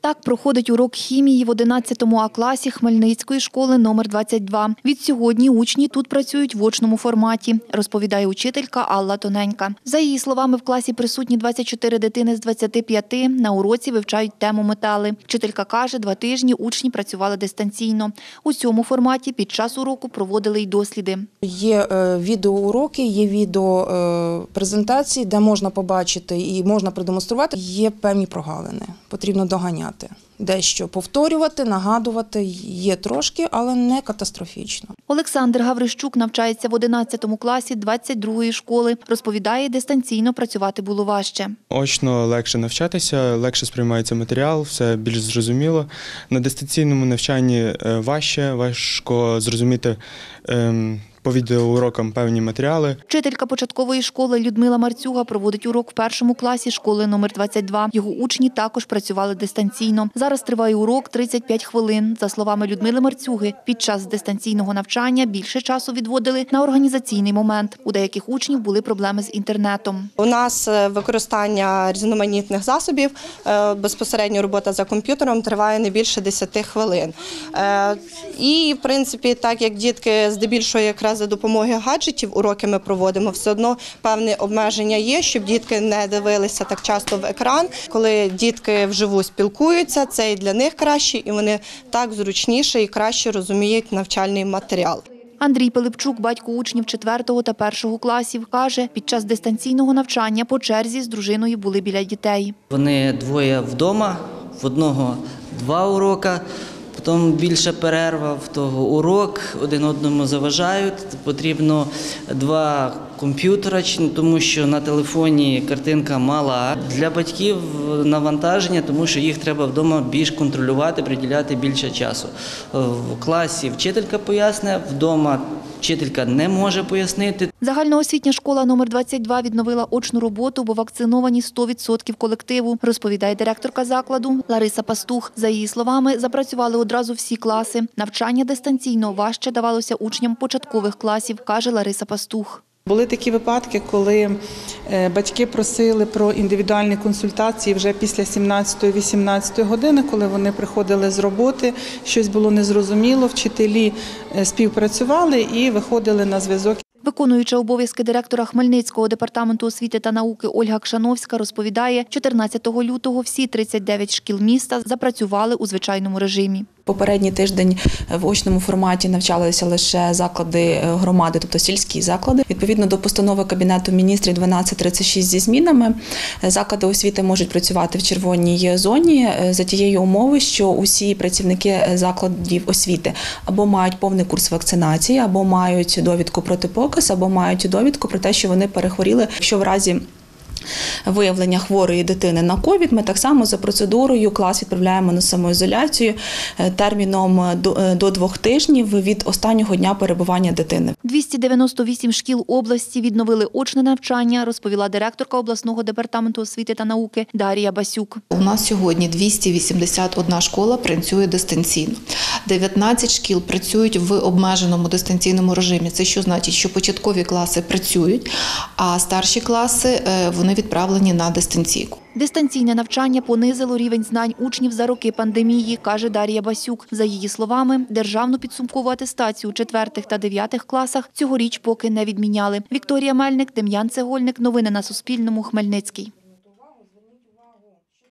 Так проходить урок хімії в 11 А-класі Хмельницької школи номер 22. Відсьогодні учні тут працюють в очному форматі, розповідає учителька Алла Тоненька. За її словами, в класі присутні 24 дитини з 25, на уроці вивчають тему метали. Вчителька каже, 2 тижні учні працювали дистанційно. У цьому форматі під час уроку проводили й досліди. Є відеоуроки, є відеопрезентації, де можна побачити і можна продемонструвати. Є певні прогалини, потрібно доганяти. Дещо повторювати, нагадувати є трошки, але не катастрофічно. Олександр Гаврищук навчається в 11 класі 22-ї школи. Розповідає, дистанційно працювати було важче. Очно легше навчатися, легше сприймається матеріал, все більш зрозуміло. На дистанційному навчанні важко зрозуміти по відеоурокам певні матеріали. Вчителька початкової школи Людмила Марцюга проводить урок в 1 класі школи номер 22. Його учні також працювали дистанційно. Зараз триває урок 35 хвилин. За словами Людмили Марцюги, під час дистанційного навчання більше часу відводили на організаційний момент. У деяких учнів були проблеми з інтернетом. У нас використання різноманітних засобів, безпосередньо робота за комп'ютером триває не більше 10 хвилин. І, в принципі, так як дітки здебільшого якраз за допомогою гаджетів уроки ми проводимо, все одно певні обмеження є, щоб дітки не дивилися так часто в екран. Коли дітки вживу спілкуються, це і для них краще, і вони так зручніше і краще розуміють навчальний матеріал. Андрій Пилипчук, батько учнів 4 та 1 класів, каже, під час дистанційного навчання по черзі з дружиною були біля дітей. Вони двоє вдома, в одного 2 уроки. Потім більша перерва в того урок, один одному заважають, потрібно 2 комп'ютера, тому що на телефоні картинка мала. Для батьків навантаження, тому що їх треба вдома більш контролювати, приділяти більше часу. В класі вчителька пояснює, вдома вчителька не може пояснити. Загальноосвітня школа номер 22 відновила очну роботу, бо вакциновані 100% колективу, розповідає директорка закладу Лариса Пастух. За її словами, запрацювали одразу всі класи. Навчання дистанційно важче давалося учням початкових класів, каже Лариса Пастух. Були такі випадки, коли батьки просили про індивідуальні консультації вже після 17-18 години, коли вони приходили з роботи, щось було незрозуміло, вчителі співпрацювали і виходили на зв'язок. Виконуюча обов'язки директора Хмельницького департаменту освіти та науки Ольга Кшановська розповідає, 14 лютого всі 39 шкіл міста запрацювали у звичайному режимі. Попередній тиждень в очному форматі навчалися лише заклади громади, тобто сільські заклади. Відповідно до постанови Кабінету міністрів 1236 зі змінами, заклади освіти можуть працювати в червоній зоні за тією умови, що усі працівники закладів освіти або мають повний курс вакцинації, або мають довідку протипоказ, або мають довідку про те, що вони перехворіли. Якщо в разі виявлення хворої дитини на ковід, ми так само за процедурою клас відправляємо на самоізоляцію терміном до 2 тижнів від останнього дня перебування дитини. 298 шкіл області відновили очне навчання, розповіла директорка обласного департаменту освіти та науки Дар'я Басюк. У нас сьогодні 281 школа працює дистанційно. 19 шкіл працюють в обмеженому дистанційному режимі. Це що значить, що початкові класи працюють, а старші класи вони відправлені на дистанційку. Дистанційне навчання понизило рівень знань учнів за роки пандемії, каже Дар'я Басюк. За її словами, державну підсумкову атестацію у 4 та 9 класах цьогоріч поки не відміняли. Вікторія Мельник, Дем'ян Цегольник. Новини на Суспільному. Хмельницький.